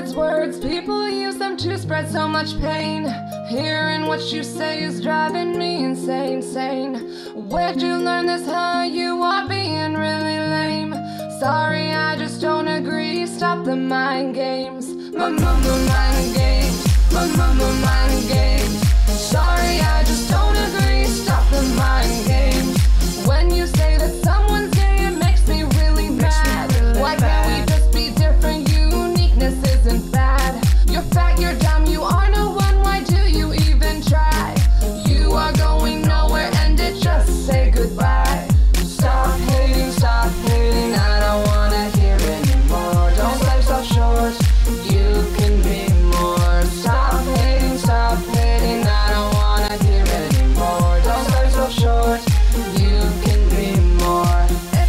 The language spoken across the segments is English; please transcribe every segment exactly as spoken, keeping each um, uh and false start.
words, words, people use them to spread so much pain. Hearing what you say is driving me insane, insane. Where'd you learn this, huh? You are being really lame. Sorry, I just don't agree. Stop the mind games. My mama mind games. My mama mind games. Sorry, I just don't agree. Stop the mind games. When you say that someone's gay, it makes me really mad. Why can't we just be different? Uniqueness isn't bad. You're fat, you're dumb, you are no one. Why do you even try? You are going nowhere, and it just say goodbye. Stop hating, stop hating. I don't wanna hear anymore. Don't sell yourself short. You can be more. Stop hating, stop hating. I don't wanna hear anymore. Don't sell yourself short. You can be more.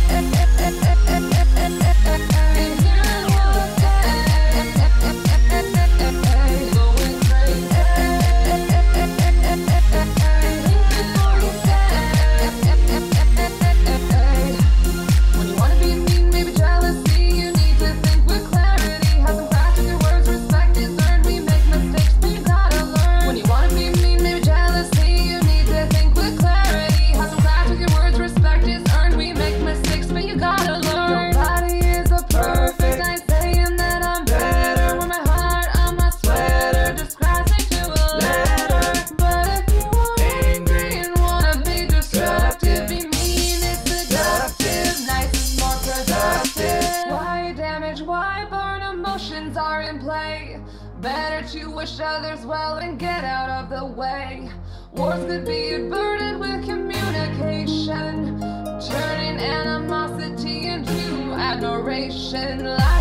When you wanna be mean, maybe jealousy, you need to think with clarity. Have some craft with your words, respect is earned. We make mistakes, but you gotta learn. When you wanna be mean, maybe jealousy, you need to think with clarity. Have some craft with your words, respect is earned. We make mistakes, but you gotta learn. Nobody is a perfect. I ain't saying that I'm better. With my heart on my sweater, just crashing to a letter. But if you are angry and wanna be destructive, be mean, it's seductive. Nice is more productive. Why damage? Why burn? Emotions are in play. Better to wish others well and get out of the way. Wars could be averted with communication, turning animosity into admiration.